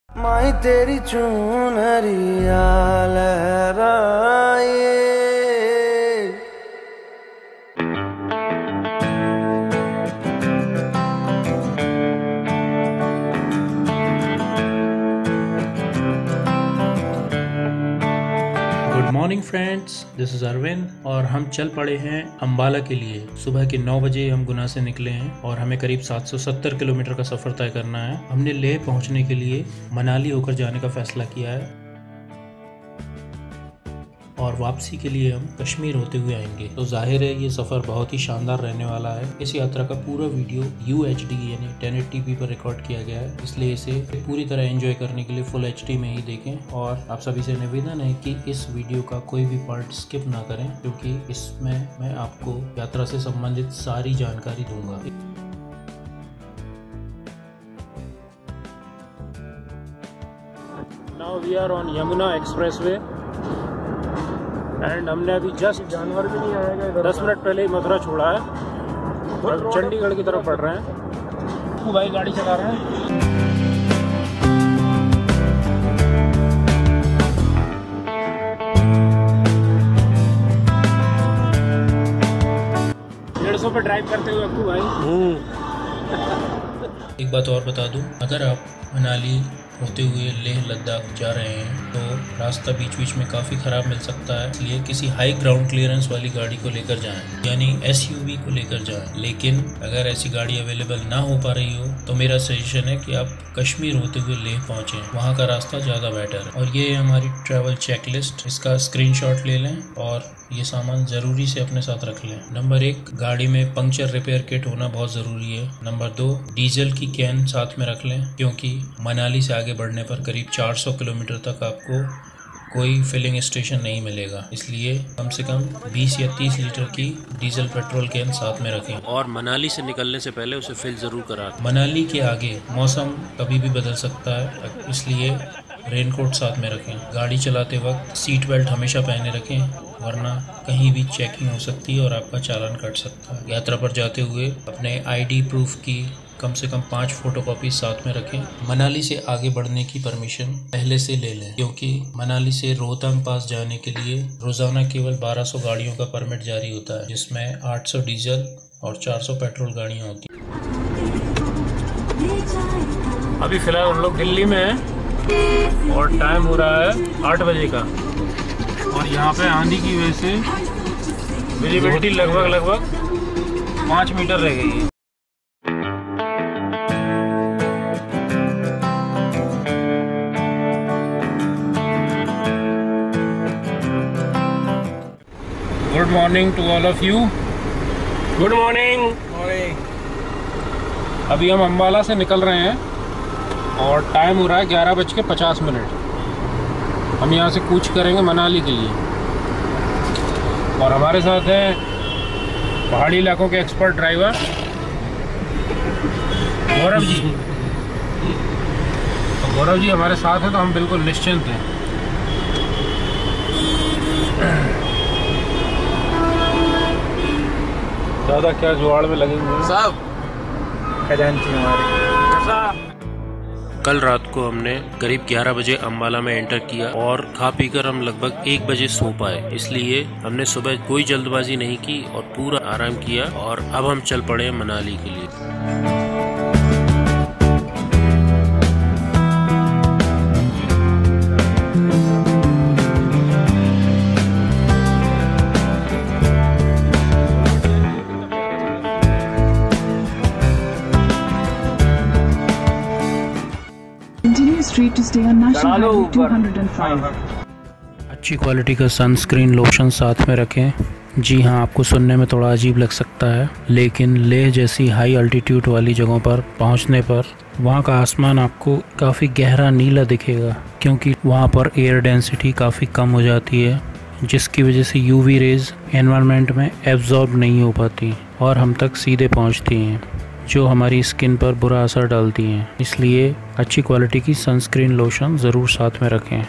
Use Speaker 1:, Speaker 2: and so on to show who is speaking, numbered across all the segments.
Speaker 1: माई तेरी चुनरिया लहराए।
Speaker 2: Good morning friends, this is Arvind और हम चल पड़े हैं अम्बाला के लिए। सुबह के 9 बजे हम गुना से निकले हैं और हमें करीब 770 किलोमीटर का सफ़र तय करना है। हमने लेह पहुंचने के लिए मनाली होकर जाने का फैसला किया है और वापसी के लिए हम कश्मीर होते हुए आएंगे। तो जाहिर है ये सफ़र बहुत ही शानदार रहने वाला है। इस यात्रा का पूरा वीडियो UHD यानी 1080p पर रिकॉर्ड किया गया है, इसलिए इसे पूरी तरह एंजॉय करने के लिए फुल HD में ही देखें। और आप सभी से निवेदन है कि इस वीडियो का कोई भी पार्ट स्किप ना करें, क्योंकि इसमें मैं आपको यात्रा से संबंधित सारी जानकारी दूंगा। Now we are on Yamuna expressway and हमने अभी जस्ट जानवर भी नहीं आएगा 10 मिनट पहले ही मथुरा छोड़ा है और चंडीगढ़ की तरफ बढ़ रहे हैं। तो भाई गाड़ी चला रहे हैं। ₹150 पे ड्राइव करते हुए अक्कू भाई। एक बात और बता दूं, अगर आप मनाली होते हुए लेह लद्दाख जा रहे हैं तो रास्ता बीच बीच में काफ़ी ख़राब मिल सकता है, इसलिए किसी हाई ग्राउंड क्लियरेंस वाली गाड़ी को लेकर जाएं, यानी SUV को लेकर जाएं। लेकिन अगर ऐसी गाड़ी अवेलेबल ना हो पा रही हो तो मेरा सजेशन है कि आप कश्मीर होते हुए लेह पहुँचें, वहाँ का रास्ता ज़्यादा बेटर है। और ये है हमारी ट्रैवल चेकलिस्ट, इसका स्क्रीनशॉट ले लें और ये सामान ज़रूरी से अपने साथ रख लें। नंबर 1, गाड़ी में पंक्चर रिपेयर किट होना बहुत ज़रूरी है। नंबर 2, डीजल की कैन साथ में रख लें, क्योंकि मनाली से आगे बढ़ने पर करीब 400 किलोमीटर तक आपको कोई फिलिंग स्टेशन नहीं मिलेगा, इसलिए कम से कम 20 या 30 लीटर की डीजल पेट्रोल कैन साथ में रखें। और मनाली से निकलने से पहले उसे फिल ज़रूर करा। मनाली के आगे मौसम कभी भी बदल सकता है, इसलिए रेनकोट साथ में रखें। गाड़ी चलाते वक्त सीट बेल्ट हमेशा पहने रखें, वरना कहीं भी चेकिंग हो सकती है और आपका चालान कट सकता है। यात्रा पर जाते हुए अपने ID प्रूफ की कम से कम 5 फोटोकॉपी साथ में रखें। मनाली से आगे बढ़ने की परमिशन पहले से ले लें, क्योंकि मनाली से रोहतांग पास जाने के लिए रोजाना केवल 1200 गाड़ियों का परमिट जारी होता है, जिसमें 800 डीजल और 400 पेट्रोल गाड़ियाँ होती हैं। अभी फिलहाल हम लोग दिल्ली में हैं और टाइम हो रहा है 8 बजे का, और यहाँ पे आंधी की वजह से विजिबिलिटी लगभग 5 मीटर रह गई है। Good morning to all of you. Good morning. अभी हम अम्बाला से निकल रहे हैं और टाइम हो रहा है 11:50। हम यहाँ से कूच करेंगे मनाली के लिए, और हमारे साथ हैं पहाड़ी इलाकों के एक्सपर्ट ड्राइवर गौरव जी। तो गौरव जी हमारे साथ हैं तो हम बिल्कुल निश्चिंत हैं। ज़्यादा क्या जुगाड़ में लगे हुए सब खजांची हमारे। कल रात को हमने करीब 11 बजे अम्बाला में एंटर किया और खा पीकर हम लगभग 1 बजे सो पाए, इसलिए हमने सुबह कोई जल्दबाजी नहीं की और पूरा आराम किया। और अब हम चल पड़े मनाली के लिए।
Speaker 3: To stay on National Highway 205.
Speaker 2: अच्छी क्वालिटी का सनस्क्रीन लोशन साथ में रखें। जी हाँ, आपको सुनने में थोड़ा अजीब लग सकता है, लेकिन लेह जैसी हाई अल्टीट्यूड वाली जगहों पर पहुंचने पर वहाँ का आसमान आपको काफ़ी गहरा नीला दिखेगा, क्योंकि वहाँ पर एयर डेंसिटी काफ़ी कम हो जाती है, जिसकी वजह से UV रेज एनवायरनमेंट में एब्जॉर्ब नहीं हो पाती और हम तक सीधे पहुँचती हैं, जो हमारी स्किन पर बुरा असर डालती हैं। इसलिए अच्छी क्वालिटी की सनस्क्रीन लोशन ज़रूर साथ में रखें।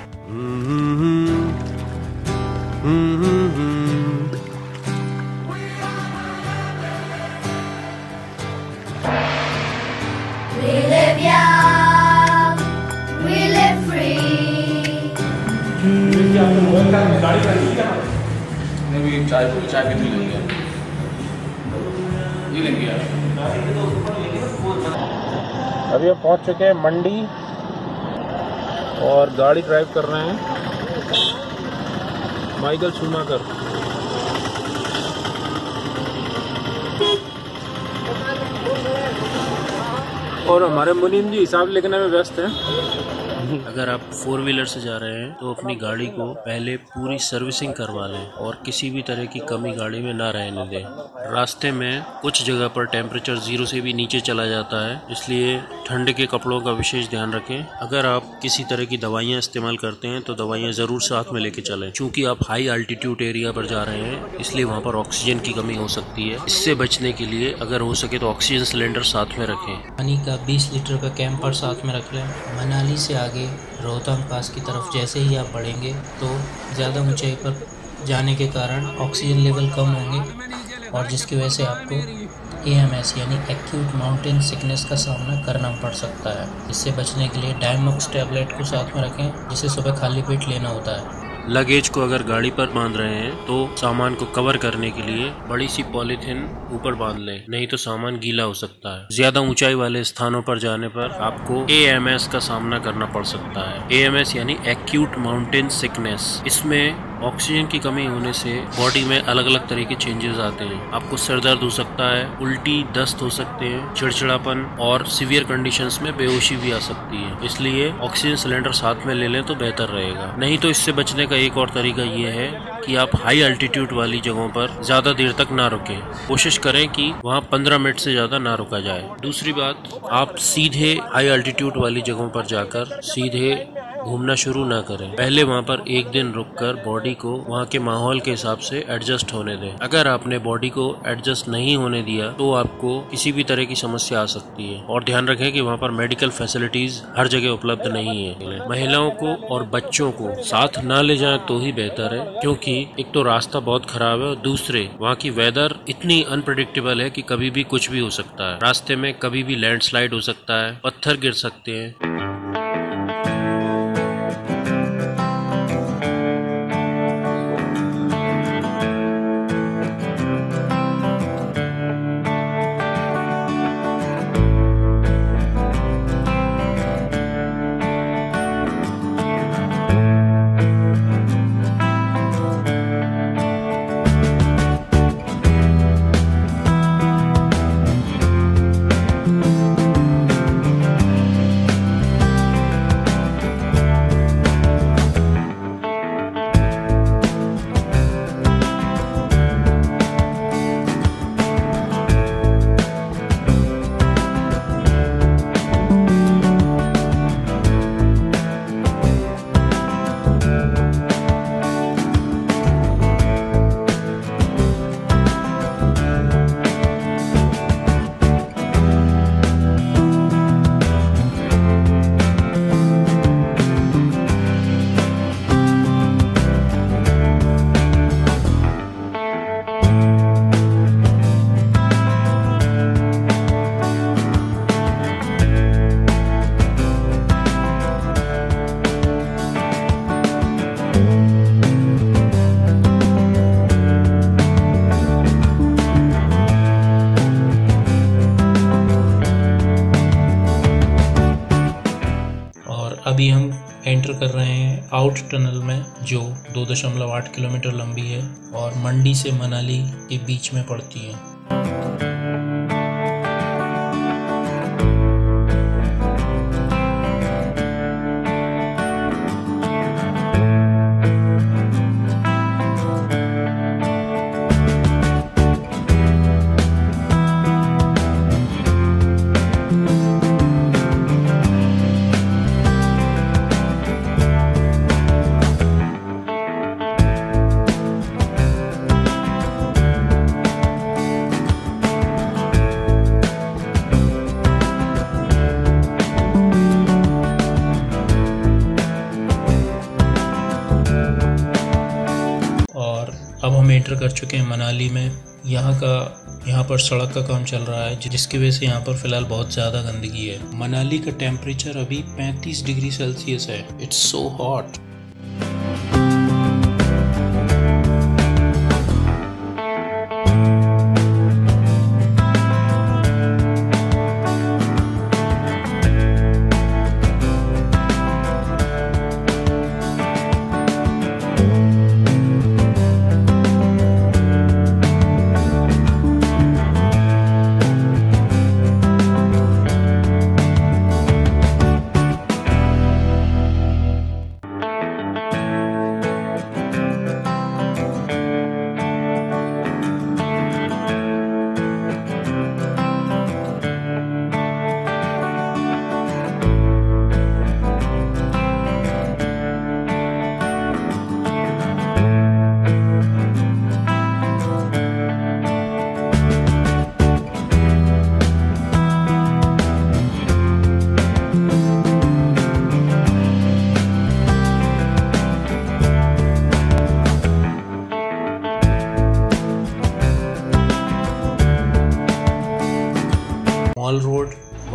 Speaker 4: We live young, we live चाय भी लेंगे, ये लेंगे यार।
Speaker 2: अभी हम पहुंच चुके हैं मंडी और गाड़ी ड्राइव कर रहे हैं माइकल शूनाकर। और हमारे मुनीम जी हिसाब लिखने में व्यस्त हैं। अगर आप 4 व्हीलर से जा रहे हैं तो अपनी गाड़ी को पहले पूरी सर्विसिंग करवा लें और किसी भी तरह की कमी गाड़ी में ना रहने दें। रास्ते में कुछ जगह पर टेम्परेचर 0 से भी नीचे चला जाता है, इसलिए ठंड के कपड़ों का विशेष ध्यान रखें। अगर आप किसी तरह की दवाइयाँ इस्तेमाल करते हैं तो दवाइयाँ ज़रूर साथ में लेके चलें, क्योंकि आप हाई अल्टीट्यूड एरिया पर जा रहे हैं, इसलिए वहाँ पर ऑक्सीजन की कमी हो सकती है। इससे बचने के लिए अगर हो सके तो ऑक्सीजन सिलेंडर साथ में रखें।
Speaker 5: पानी का 20 लीटर का कैंपर साथ में रख लें। मनाली से आगे रोहतांग पास की तरफ जैसे ही आप बढ़ेंगे तो ज़्यादा ऊंचाई पर जाने के कारण ऑक्सीजन लेवल कम होंगे और जिसकी वजह से आपको AMS यानी एक्यूट माउंटेन सिकनेस का सामना करना पड़ सकता है। इससे बचने के लिए डायमॉक्स टैबलेट को साथ में रखें, जिसे सुबह खाली पेट लेना होता है।
Speaker 2: लगेज को अगर गाड़ी पर बांध रहे हैं तो सामान को कवर करने के लिए बड़ी सी पॉलीथीन ऊपर बांध लें, नहीं तो सामान गीला हो सकता है। ज्यादा ऊंचाई वाले स्थानों पर जाने पर आपको AMS का सामना करना पड़ सकता है। AMS यानी एक्यूट माउंटेन सिकनेस। इसमें ऑक्सीजन की कमी होने से बॉडी में अलग अलग तरह के चेंजेस आते हैं। आपको सर दर्द हो सकता है, उल्टी दस्त हो सकते हैं, चिड़चिड़ापन और सीवियर कंडीशंस में बेहोशी भी आ सकती है। इसलिए ऑक्सीजन सिलेंडर साथ में ले लें तो बेहतर रहेगा। नहीं तो इससे बचने का एक और तरीका ये है कि आप हाई अल्टीट्यूड वाली जगहों पर ज्यादा देर तक ना रुकें। कोशिश करें कि वहाँ 15 मिनट से ज्यादा ना रुका जाए। दूसरी बात, आप सीधे हाई अल्टीट्यूड वाली जगहों पर जाकर सीधे घूमना शुरू ना करें। पहले वहाँ पर एक दिन रुककर बॉडी को वहाँ के माहौल के हिसाब से एडजस्ट होने दें। अगर आपने बॉडी को एडजस्ट नहीं होने दिया तो आपको किसी भी तरह की समस्या आ सकती है। और ध्यान रखें कि वहाँ पर मेडिकल फैसिलिटीज हर जगह उपलब्ध नहीं है। महिलाओं को और बच्चों को साथ ना ले जाएं तो ही बेहतर है, क्योंकि एक तो रास्ता बहुत खराब है और दूसरे वहाँ की वेदर इतनी अनप्रेडिक्टेबल है कि कभी भी कुछ भी हो सकता है। रास्ते में कभी भी लैंडस्लाइड हो सकता है, पत्थर गिर सकते हैं।
Speaker 5: अभी हम एंटर कर रहे हैं आउट टनल में, जो 2.8 किलोमीटर लंबी है और मंडी से मनाली के बीच में पड़ती है। अब हम एंटर कर चुके हैं मनाली में। यहाँ पर सड़क का काम चल रहा है, जिसकी वजह से यहाँ पर फिलहाल बहुत ज़्यादा गंदगी है। मनाली का टेम्परेचर अभी 35 डिग्री सेल्सियस है। It's so hot.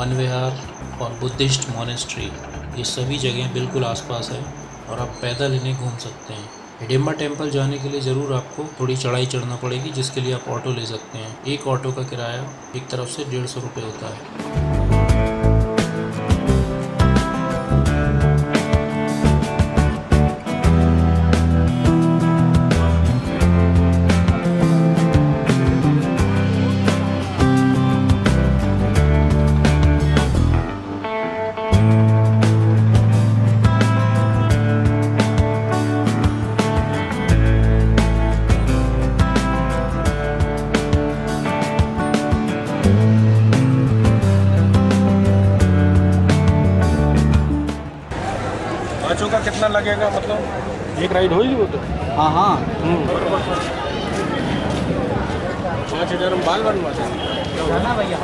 Speaker 5: Van Vihar और बुद्धिस्ट मोनेस्ट्री, ये सभी जगह बिल्कुल आसपास है और आप पैदल इन्हें घूम सकते हैं। हिडिंबा टेम्पल जाने के लिए ज़रूर आपको थोड़ी चढ़ाई चढ़ना पड़ेगी, जिसके लिए आप ऑटो ले सकते हैं। एक ऑटो का किराया एक तरफ से 150 रुपये होता है।
Speaker 6: पाँचों का कितना लगेगा, मतलब एक राइड होगी वो तो?
Speaker 7: हाँ हाँ
Speaker 6: 5,000 में बाल बनवाते हैं
Speaker 7: भैया।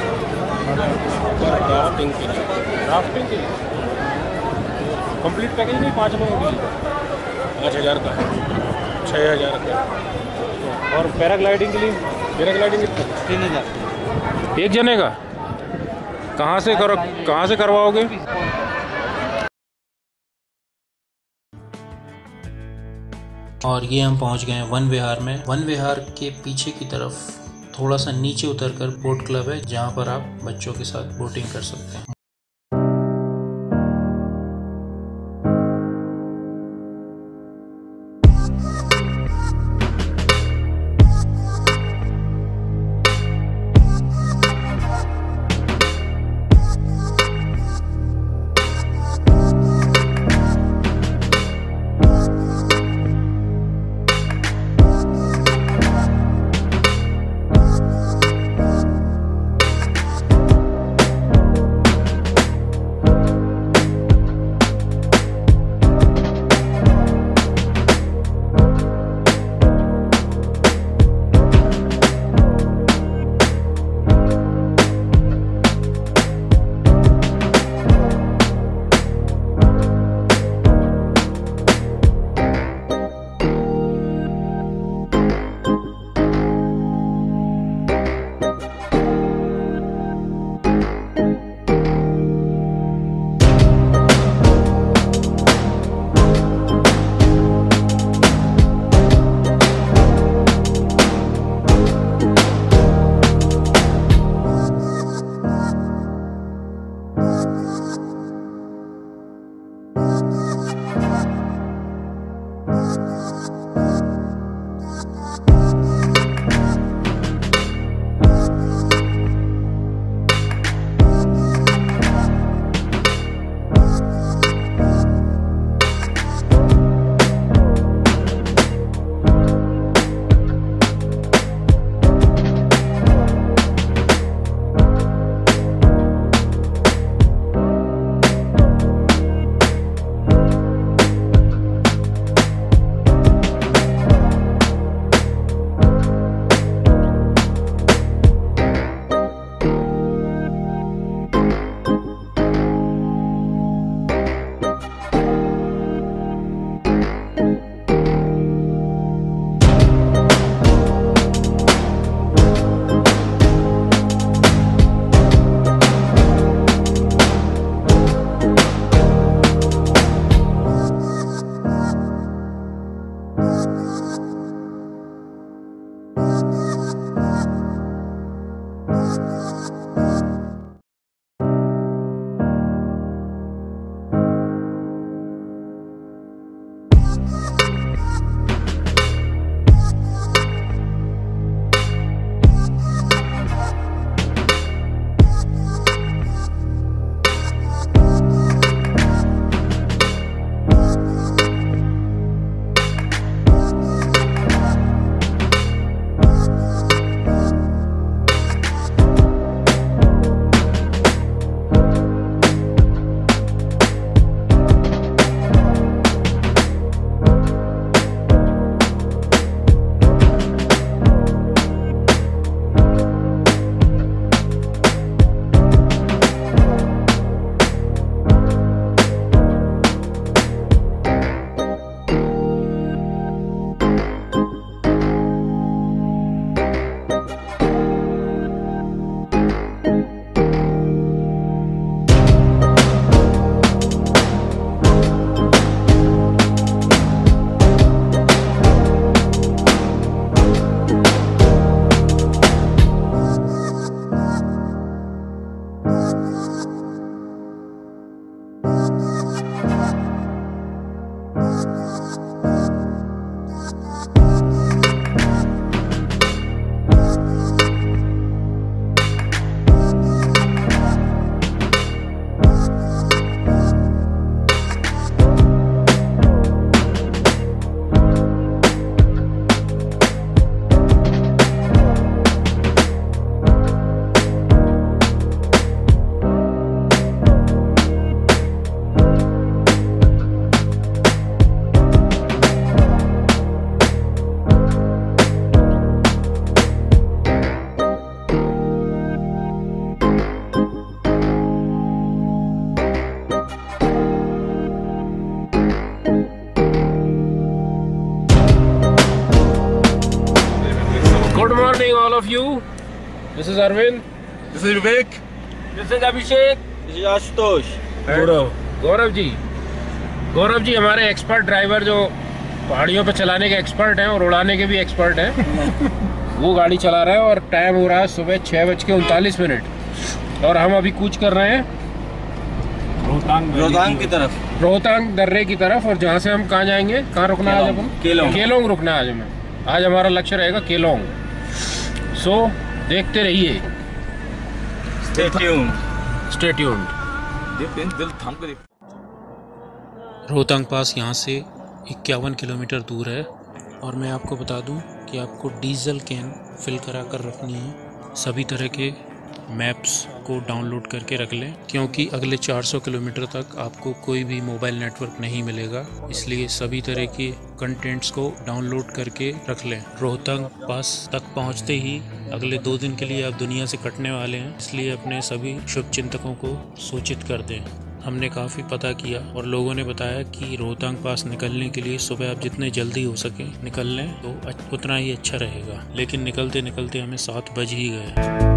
Speaker 6: राफ्टिंग के लिए कंप्लीट पैकेज नहीं 5 लोगों के लिए 5,000 का, 6,000 का। और पैराग्लाइडिंग के लिए पैराग्लाइडिंग कितना?
Speaker 7: 3,000
Speaker 6: एक जने का। कहाँ से करवाओगे?
Speaker 5: और ये हम पहुंच गए हैं वन विहार में। वन विहार के पीछे की तरफ थोड़ा सा नीचे उतरकर बोट क्लब है, जहां पर आप बच्चों के साथ बोटिंग कर सकते हैं।
Speaker 6: of you. This is Arvind.
Speaker 4: This is Vivek.
Speaker 6: This is Abhishek.
Speaker 4: This is Ashutosh.
Speaker 6: Gaurav ji हमारे एक्सपर्ट ड्राइवर जो पहाड़ियों पे चलाने के एक्सपर्ट हैं और उड़ाने के भी एक्सपर्ट हैं। वो गाड़ी चला रहे हैं और टाइम हो रहा है सुबह 6:39 और हम अभी कूच कर रहे हैं
Speaker 4: रोहतांग की तरफ,
Speaker 6: रोहतांग दर्रे की तरफ। और जहाँ से हम कहाँ जाएंगे, कहाँ रुकना है आज अपन? केलोंग रुकना है आज हमें। आज हमारा लक्ष्य रहेगा केलोंग। सो देखते रहिए। Stay tuned.
Speaker 2: रोहतांग पास यहाँ से 51 किलोमीटर दूर है। और मैं आपको बता दूं कि आपको डीजल कैन फिल करा कर रखनी है। सभी तरह के मैप्स को डाउनलोड करके रख लें, क्योंकि अगले 400 किलोमीटर तक आपको कोई भी मोबाइल नेटवर्क नहीं मिलेगा। इसलिए सभी तरह के कंटेंट्स को डाउनलोड करके रख लें। रोहतांग पास तक पहुंचते ही अगले 2 दिन के लिए आप दुनिया से कटने वाले हैं, इसलिए अपने सभी शुभचिंतकों को सूचित कर दें। हमने काफ़ी पता किया और लोगों ने बताया कि रोहतांग पास निकलने के लिए सुबह आप जितने जल्दी हो सके निकल लें तो उतना ही अच्छा रहेगा। लेकिन निकलते निकलते हमें 7 बज ही गए।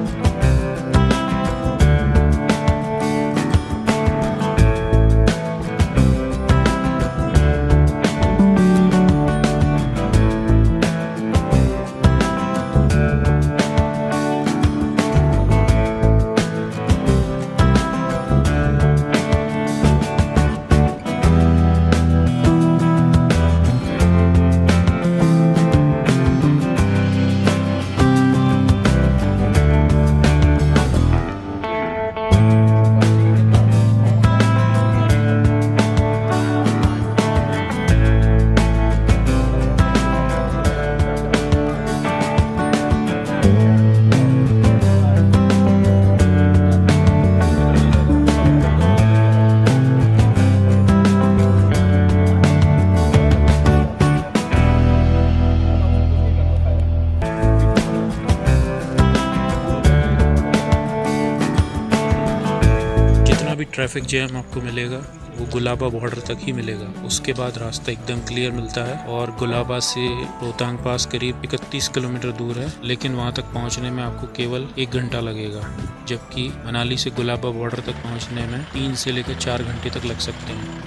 Speaker 2: ट्रैफिक जैम आपको मिलेगा वो गुलाबा बॉर्डर तक ही मिलेगा। उसके बाद रास्ता एकदम क्लियर मिलता है और गुलाबा से रोहतांग पास करीब 31 किलोमीटर दूर है, लेकिन वहां तक पहुंचने में आपको केवल 1 घंटा लगेगा, जबकि मनाली से गुलाबा बॉर्डर तक पहुंचने में 3 से लेकर 4 घंटे तक लग सकते हैं।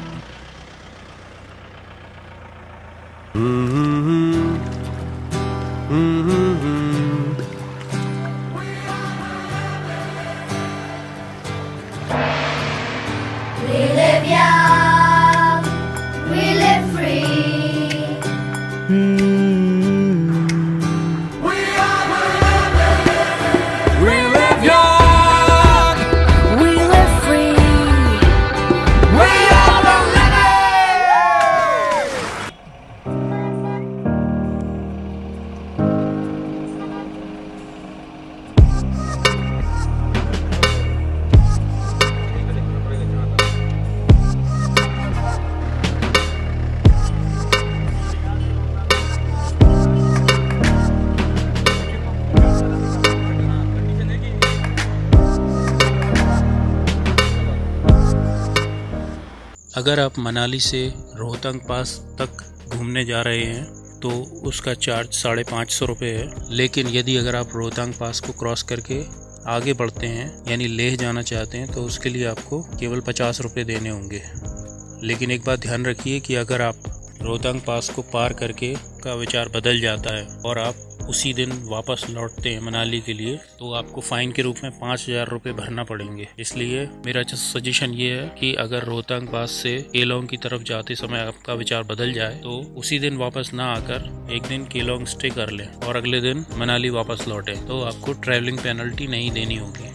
Speaker 2: अगर आप मनाली से रोहतांग पास तक घूमने जा रहे हैं तो उसका चार्ज 550 रुपये है। लेकिन यदि अगर आप रोहतांग पास को क्रॉस करके आगे बढ़ते हैं यानी लेह जाना चाहते हैं तो उसके लिए आपको केवल 50 रुपये देने होंगे। लेकिन एक बात ध्यान रखिए कि अगर आप रोहतांग पास को पार करके का विचार बदल जाता है और आप उसी दिन वापस लौटते हैं मनाली के लिए तो आपको फाइन के रूप में 5000 रुपये भरना पड़ेंगे। इसलिए मेरा सजेशन ये है कि अगर रोहतांग पास से केलोंग की तरफ जाते समय आपका विचार बदल जाए तो उसी दिन वापस ना आकर एक दिन केलोंग स्टे कर लें और अगले दिन मनाली वापस लौटें, तो आपको ट्रैवलिंग पेनल्टी नहीं देनी होगी।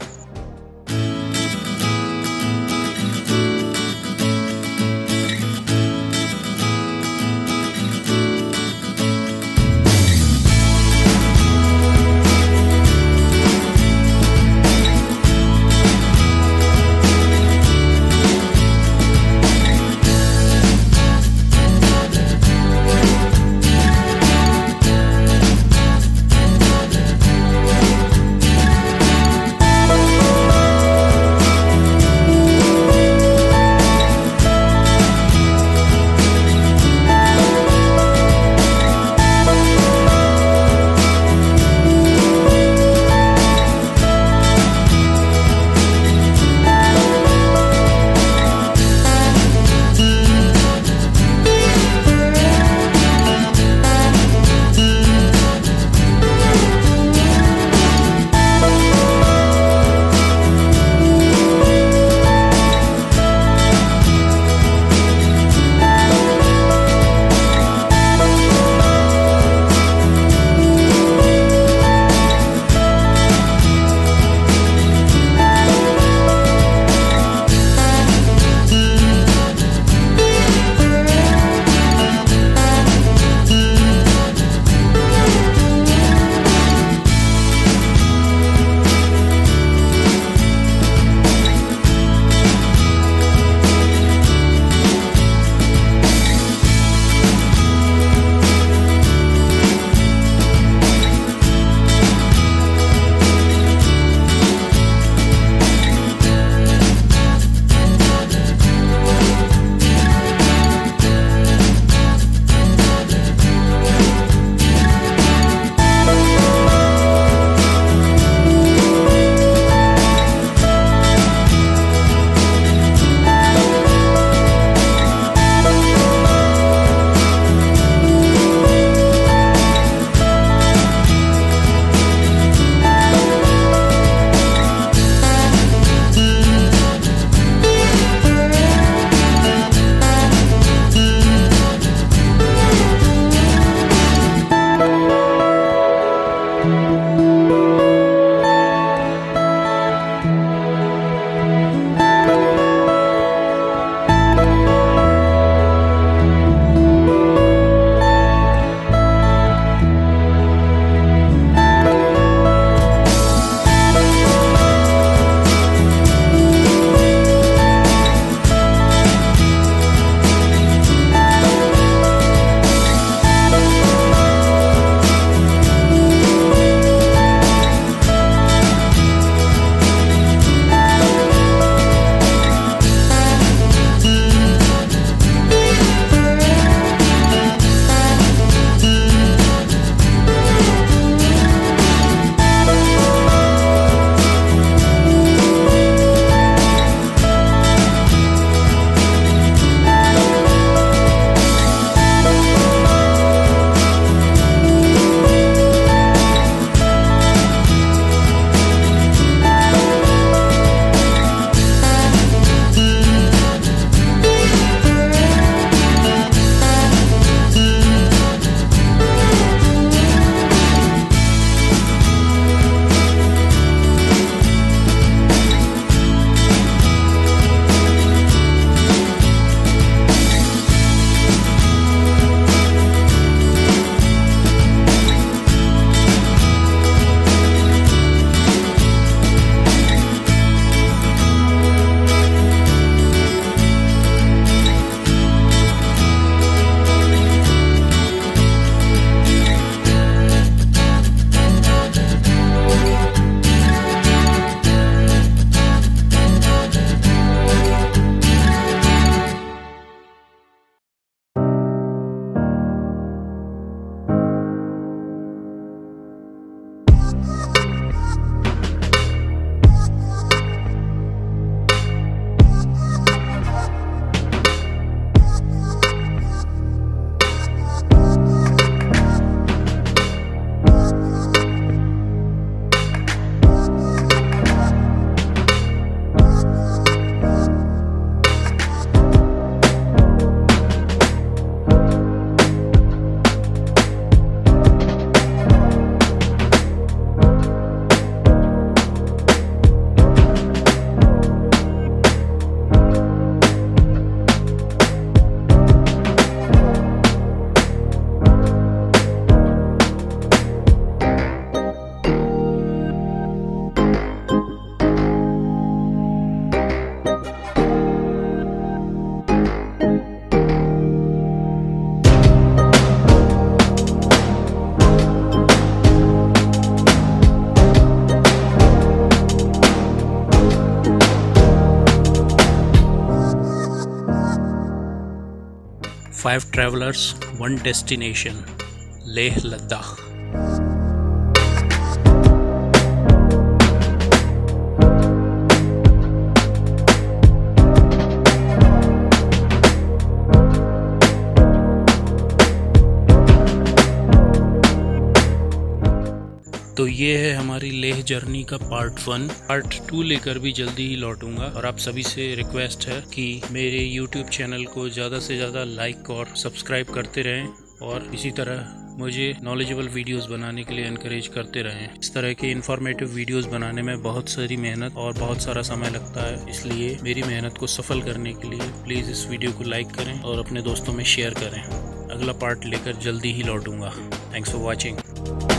Speaker 2: 5 ट्रैवलर्स 1 डेस्टिनेशन, लेह लद्दाख। तो ये है हमारी लेह जर्नी का पार्ट 1। पार्ट 2 लेकर भी जल्दी ही लौटूंगा और आप सभी से रिक्वेस्ट है कि मेरे YouTube चैनल को ज़्यादा से ज़्यादा लाइक और सब्सक्राइब करते रहें और इसी तरह मुझे नॉलेजेबल वीडियोस बनाने के लिए एनकरेज करते रहें। इस तरह के इन्फॉर्मेटिव वीडियोस बनाने में बहुत सारी मेहनत और बहुत सारा समय लगता है, इसलिए मेरी मेहनत को सफल करने के लिए प्लीज़ इस वीडियो को लाइक करें और अपने दोस्तों में शेयर करें। अगला पार्ट लेकर जल्दी ही लौटूंगा। Thanks for watching.